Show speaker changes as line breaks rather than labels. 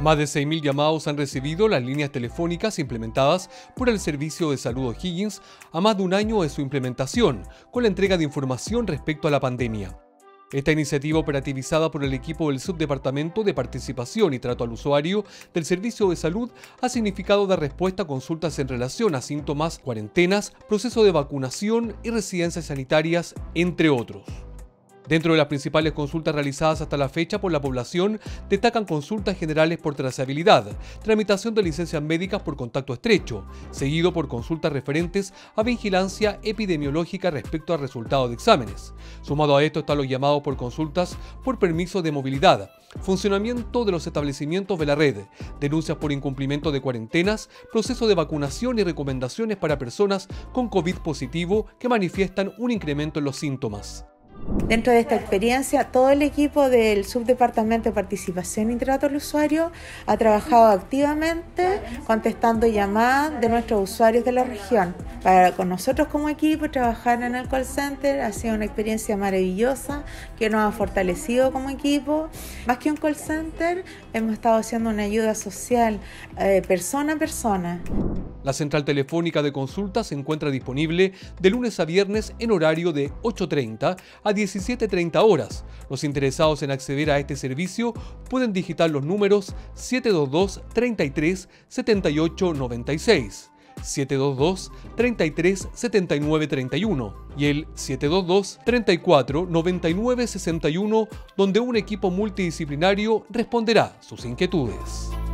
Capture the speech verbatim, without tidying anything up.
Más de seis mil llamados han recibido las líneas telefónicas implementadas por el Servicio de Salud O'Higgins a más de un año de su implementación, con la entrega de información respecto a la pandemia. Esta iniciativa, operativizada por el equipo del Subdepartamento de Participación y Trato al Usuario del Servicio de Salud, ha significado dar respuesta a consultas en relación a síntomas, cuarentenas, proceso de vacunación y residencias sanitarias, entre otros. Dentro de las principales consultas realizadas hasta la fecha por la población, destacan consultas generales por trazabilidad, tramitación de licencias médicas por contacto estrecho, seguido por consultas referentes a vigilancia epidemiológica respecto a resultados de exámenes. Sumado a esto están los llamados por consultas por permiso de movilidad, funcionamiento de los establecimientos de la red, denuncias por incumplimiento de cuarentenas, proceso de vacunación y recomendaciones para personas con COVID positivo que manifiestan un incremento en los síntomas.
Dentro de esta experiencia, todo el equipo del Subdepartamento de Participación y Trato al Usuario ha trabajado activamente contestando llamadas de nuestros usuarios de la región. Para con nosotros como equipo, trabajar en el call center ha sido una experiencia maravillosa que nos ha fortalecido como equipo. Más que un call center, hemos estado haciendo una ayuda social eh, persona a persona.
La central telefónica de consulta se encuentra disponible de lunes a viernes en horario de ocho treinta a diecisiete treinta horas. Los interesados en acceder a este servicio pueden digitar los números siete dos dos, treinta y tres, setenta y ocho noventa y seis, siete dos dos, treinta y tres, setenta y nueve treinta y uno y el siete dos dos, treinta y cuatro, noventa y nueve sesenta y uno, donde un equipo multidisciplinario responderá sus inquietudes.